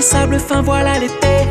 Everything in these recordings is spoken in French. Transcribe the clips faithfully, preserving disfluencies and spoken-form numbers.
sables fins, voilà l'été.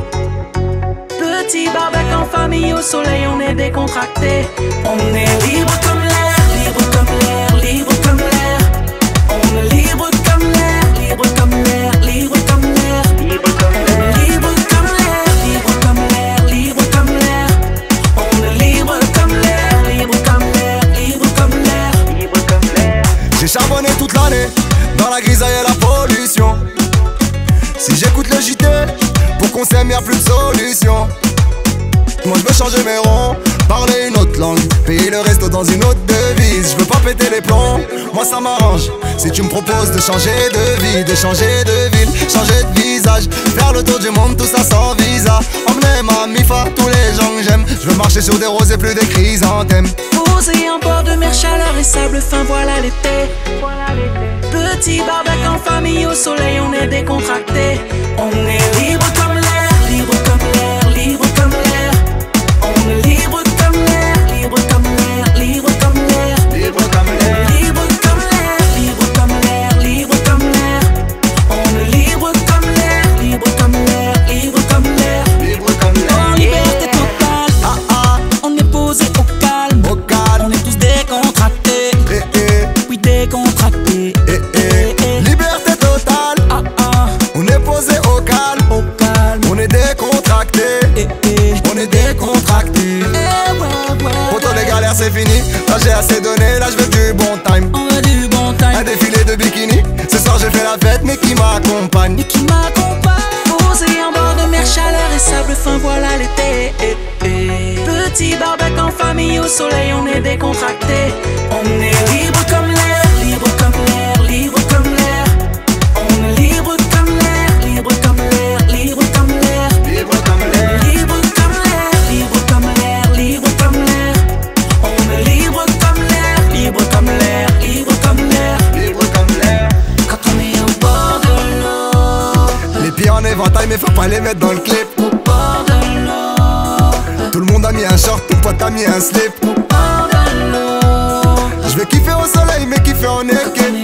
Petit barbecue en famille, au soleil, on est décontracté. On est libre comme l'air, libre comme l'air, libre comme l'air. On est libre comme l'air, libre comme l'air, libre comme l'air, libre comme l'air, libre comme l'air, libre comme l'air, libre comme l'air. On est libre comme l'air, libre comme l'air, libre comme l'air, libre comme l'air. J'ai charbonné toute l'année, dans la grisaille et la pollution. Si j'écoute le J T, pour qu'on s'aime y'a plus de solution. Moi je veux changer mes ronds, parler une autre langue, payer le resto dans une autre devise. Je veux pas péter les plombs, moi ça m'arrange. Si tu me proposes de changer de vie, de changer de ville, changer de visage, faire le tour du monde, tout ça sans visa. Emmener ma mifa, tous les gens que j'aime. Je veux marcher sur des roses et plus des chrysanthèmes. Posé en bord de mer, chaleur et sable fin, voilà l'été. Petit barbecue en famille, au soleil, on est décontracté. On est libre comme l'air, libre comme l'air, libre comme l'air. On est libre comme l'air, libre comme l'air, libre comme l'air, libre comme l'air, libre comme l'air, libre comme l'air, libre comme l'air. On est libre comme l'air, libre comme l'air, libre comme l'air, libre comme l'air. En liberté totale, Ah ah, on est posé au calme, au calme. on est tous décontractés, Eh eh, oui décontractés. eh eh. Liberté totale, Ah ah, on est posé au calme. au calme, On est décontracté, eh eh, on est décontracté. eh ouais ouais. Poto les galères c'est fini, là j'ai assez donné, là je veux du bon time. On veut du bon time. Un défilé de bikini, ce soir j'ai fait la fête mais qui m'accompagne. Et qui m'accompagne. Posé en bord de mer, chaleur et sable fin, voilà l'été. Eh, eh. Petit barbecue en famille, au soleil, on est décontracté. On est libre comme l'air, libre comme l'air, libre comme l'air. On est libre comme l'air, libre comme l'air, libre comme l'air, Libre comme l'air. libre comme l'air, libre comme l'air, libre comme l'air. On est libre comme l'air, libre comme l'air, libre comme l'air. Libre comme l'air. Quand on est au bord de l'eau, Les pieds en éventail mais faut pas les mettre dans le clip. au bord de l'eau, Tout le monde a mis un short, ton pote a mis un slip. au bord de l'eau. Je vais kiffer au soleil mais kiffer en été.